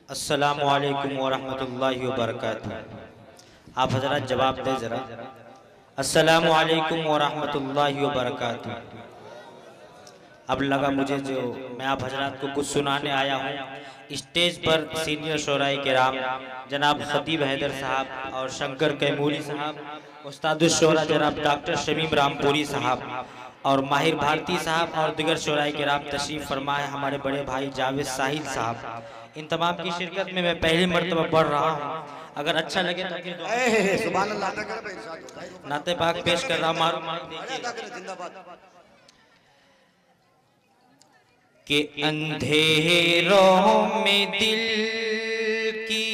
अस्सलामु अलैकुम वरहमतुल्लाहि वबरकातुहू। आप हजरत जवाब दें जरा। अस्सलामु अलैकुम वरहमतुल्लाहि वबरकातुहू। अब लगा मुझे जो मैं आप हजरत को कुछ सुनाने आया हूँ। स्टेज पर सीनियर शोराए किराम जनाब खतीब हैदर साहब और शंकर कैमूरी साहब, उस्ताद शोरा जनाब डॉक्टर शमीम रामपुरी साहब और माहिर भारती साहब और दिगर शोराए किराम तशरीफ फरमाए। हमारे बड़े भाई जावेद साहिल साहब, इन तमाम की शिरकत में मैं पहली मरतबा पढ़ रहा हूँ। अगर अच्छा लगे तो नाते पाक पेश कर रहा कि अंधेरों में दिल की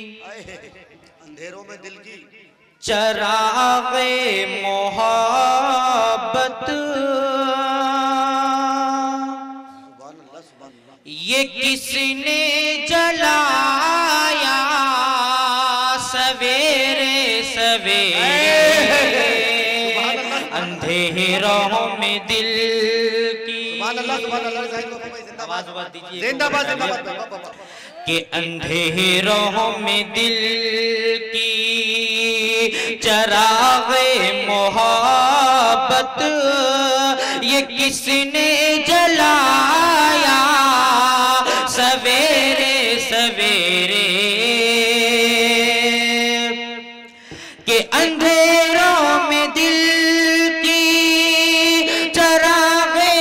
चरागे मोहब्बत ये किसने जलाया सवेरे सवेरे। अंधेरों में दिल की आवाज दीजिए कि अंधेरों में दिल की चरागे मोहब्बत ये किसने जलाया सवेरे सवेरे। कि अंधेरों में दिल की चरागे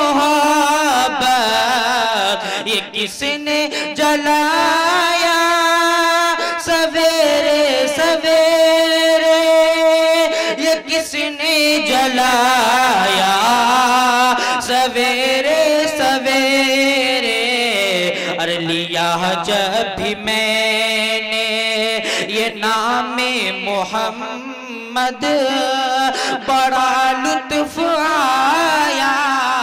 मोहब्बत ये किसने जलाया सवेरे सवेरे। ये किसने जलाया सवेरे सवेरे। अरे लिया जब भी मैंने ये नामे मोहम्मद बड़ा लुत्फ आया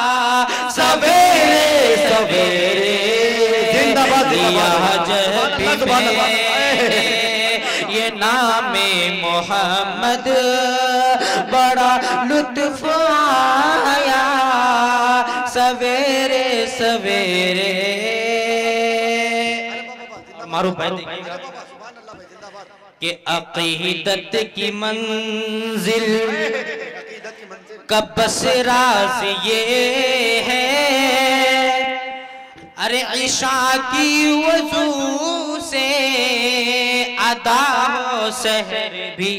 सवेरे सवेरे। लिया जब भी मैंने ये नामे मोहम्मद बड़ा लुत्फ आया सवेरे सवेरे। मारू कि अक़ीदत की मंजिल का बस राज ये है। अरे इशा की वज़ू से अदा हो सहर भी।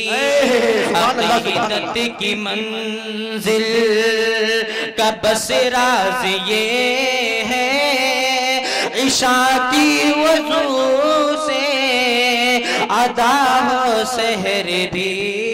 अक़ीदत की मंजिल का बस राज ये है। इशा की वज़ू से अदा हो सहर भी।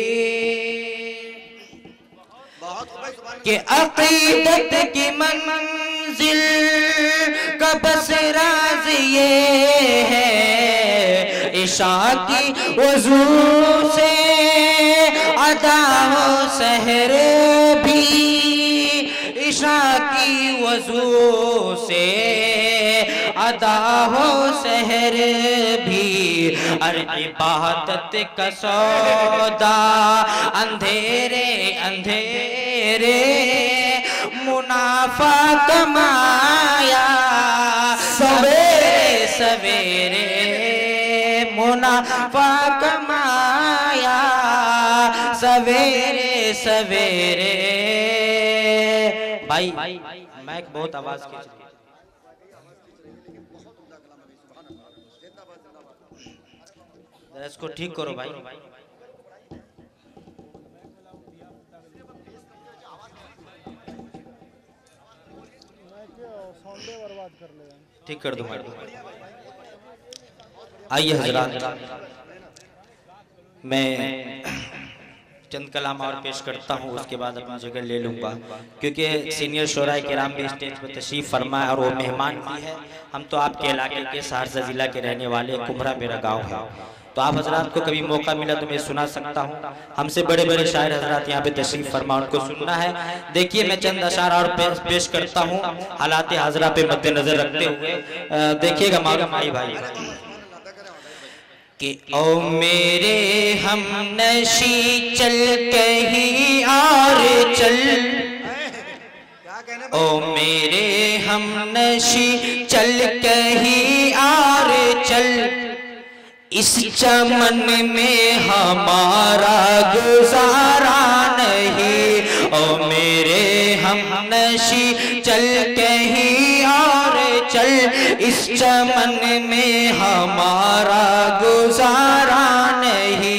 कि अक़ीदत की मंजिल का बस राज ये है। इशा की वज़ू से अदा हो सहर भी। इशा की वज़ू से अदा हो सहर भी। अरे इबादत का सौदा अंधेरे अंधेरे मुनाफा कमाया सवेरे सवेरे। मुनाफा कमाया सवेरे सवेरे। भाई माइक बहुत आवाज खींच रही है। इसको ठीक करो भाई। ठीक कर दो भाई। आइए हजरात, मैं चंद कलाम और पेश करता हूँ, उसके बाद अपनी जगह ले लूँगा क्योंकि सीनियर शोराए किराम भी स्टेज पर तशरीफ़ फरमाए और वो मेहमान भी है। हम तो आपके इलाके के सहरसा ज़िला के रहने वाले, कुम्हरा मेरा गांव है। तो आप हजरात को कभी मौका मिला तो मैं सुना सकता हूँ। हमसे बड़े बड़े शायर हजरात यहाँ पे तशरीफ़ फरमा, उनको सुनना है। देखिए मैं चंद अशार और पेश करता हूँ हालात हाजरा पे मद्देनजर रखते हुए। देखिएगा मालूम भाई कि ओ मेरे हम नशी चल कहीं और चल। ओ मेरे हम नशी चल कहीं और चल इस चमन में हमारा गुजारा नहीं। ओ मेरे हमनशी चल कहीं और चल, इस चमन में हमारा गुजारा नहीं।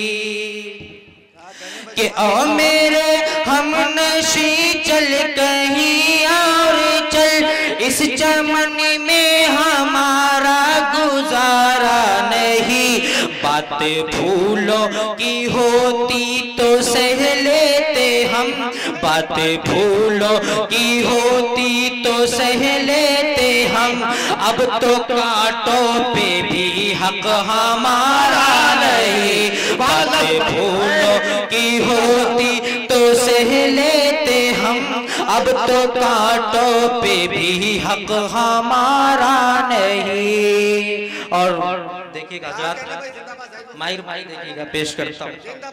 कि ओ मेरे हमनशी चल कहीं और चल, इस चमन में हमारा गुजारा नहीं। बातें फूलों की होती तो सह लेते हम, बातें फूलों की होती तो सह लेते हम। अब तो कांटों पे भी हक हमारा नहीं। बातें फूलों की होती तो सह लेते हम, अब तो कांटों पे भी हक हमारा नहीं। और देखिएगा हज़रात, माहिर भाई देखिएगा, पेश करता हूँ।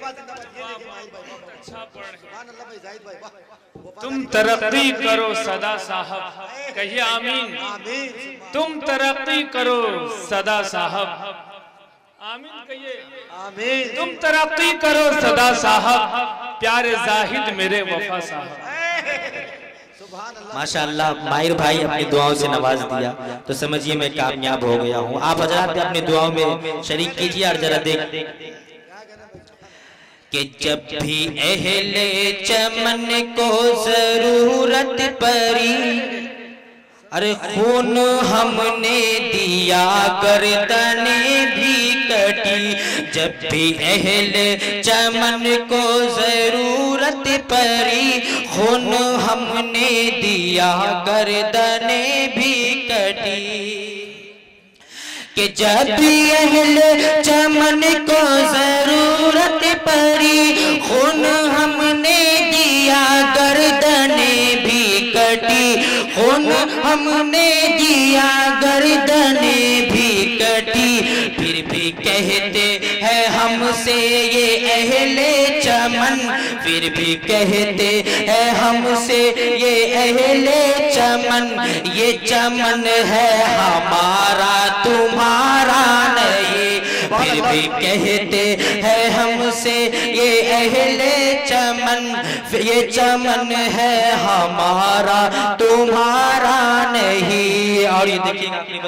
तुम तरक्की करो सदा साहब, कहिए आमीन। तुम तरक्की करो सदा साहब, आमीन कहिए आमीन। तुम तरक्की करो सदा साहब, प्यारे जाहिद मेरे वफा साहब। माशाअल्लाह, माहिर भाई अपनी दुआओं से नवाज दिया तो समझिए मैं कामयाब हो गया हूँ। आप हजरात अपनी दुआओं में शरीक कीजिए। और जरा देख कि जब भी अहले चमन को जरूरत पड़ी, अरे खून हमने दिया गर्दनें भी कटी। जब भी अहले चमन को जरूरत पड़ी, खून हमने दिया गर्दनें भी कटी। कि जब भी अहले चमन को जरूरत पड़ी, खून हमने दिया गर्दनें भी कटी। खून हमने दिया गर्दनें भी कटी। फिर भी कहते हैं हमसे ये अहले चमन, फिर भी कहते हैं हमसे ये अहले चमन, ये चमन है हमारा तुम्हारा नहीं। फिर भी कहते हैं हमसे ये अहले चमन, ये चमन है हमारा तुम्हारा नहीं। और ये देखिएगा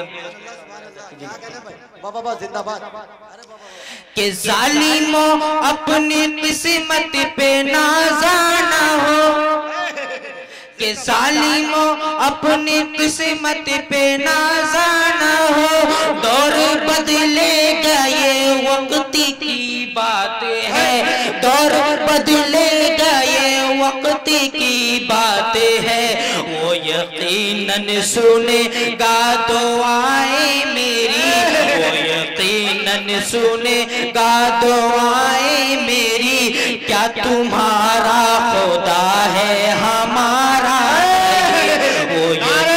जिंदाबाद कि जालिमों अपनी किस्मत पे नाज़ाना हो, कि जालिमों अपनी किस्मत पे नाज़ाना हो। दौर बदलेगा ये वक्त की बात है, दौर बदलेगा ये वक्त की बात है। वो यकीनन सुनेगा दुआएं मेरी, वो यकीनन सुनेगा दुआएं मेरी। क्या तुम्हारा खुदा है हमारा? वो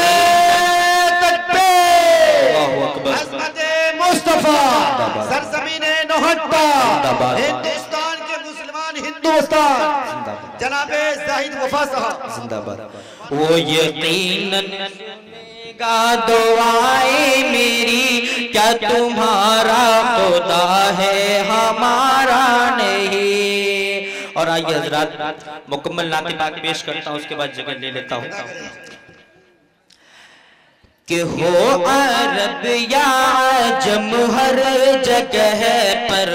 मुस्तफा सरजमीने नौहट्टा, हिंदुस्तान के मुसलमान हिंदुस्तान, जनाबे जाहिद वफा साहब जिंदाबाद। वो यकीनन सुनेगा दुआएं मेरी, क्या तुम्हारा खुदा है हमारा नहीं। और आइए हजरात मुकम्मल नाते पाक पेश करता हूँ, उसके बाद जगह ले लेता हूँ। कि हो अरब या अजम हर जगह पर,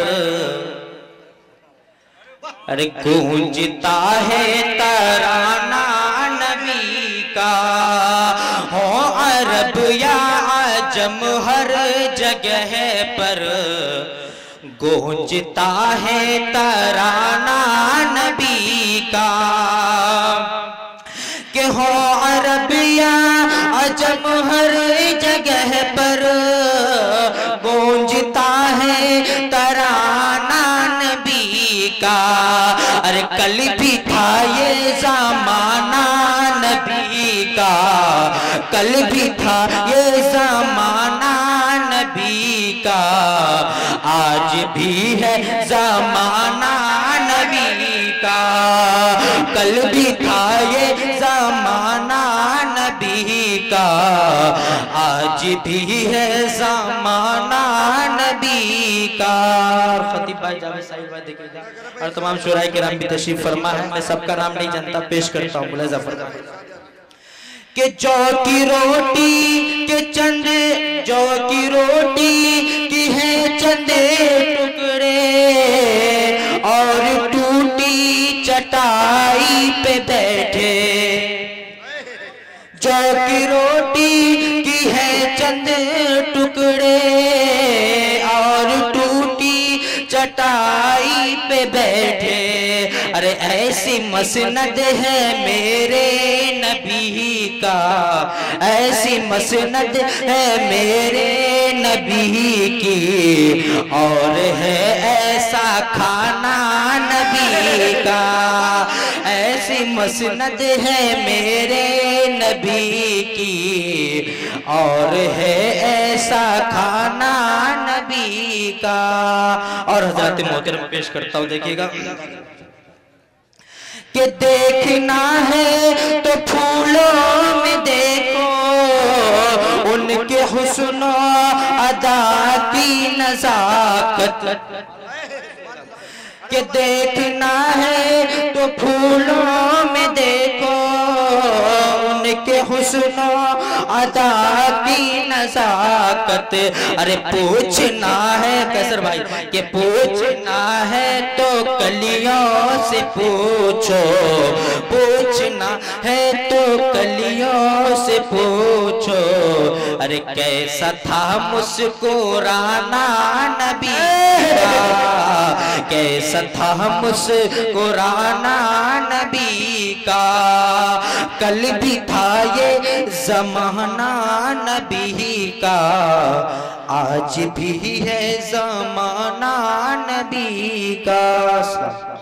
अरे गूंजता है तराना नबी का। हो अरब या अजम हर जगह पर, गूंजता है तराना नबी का। कि हो अरब या अजम हर जगह पर, गूंजता है तराना नबी का। अरे कल भी था ये ज़माना नबी का, कल भी था ये ज़माना नबी का, आज भी है ज़माना नबी का। कल भी था ये ज़माना नबी का, आज भी है ज़माना नबी का। खतीब भाई जावेद साहिब भाई देखिएगा, और तमाम शुराए किराम भी तशरीफ फरमा है। मैं सबका नाम नहीं जानता, पेश करता हूँ मुला ज़फर के जौ की रोटी के चंद, जौ की रोटी की है चंदे टुकड़े, और टूटी चटाई पे बैठे। जौ की रोटी की है चंद टुकड़े, और टूटी चटाई पे बैठे। अरे ऐसी मसनद है मेरे नबी का, ऐसी मसनद है मेरे नबी की, और है ऐसा खाना नबी का। ऐसी मसनद है मेरे नबी की, और है ऐसा खाना नबी का। और हज़रत मोहतरम पेश करता हूँ, देखिएगा कि देखना है तो फूलों में देखो, उनके हुस्न अदा की नज़ाकत। कि देखना है तो फूलों में देखो, उनके हुस्न अदा की नज़ाकत। अरे पूछना है कैसर भाई कि पूछना है तो कलियों से पूछो, पूछना है तो कलियों से पूछो। अरे कैसा था मुस्कुराना नबी का, कैसा था मुस्कुराना नबी का। कल भी था ये ज़माना नबी का, आज भी है ज़माना नबी का।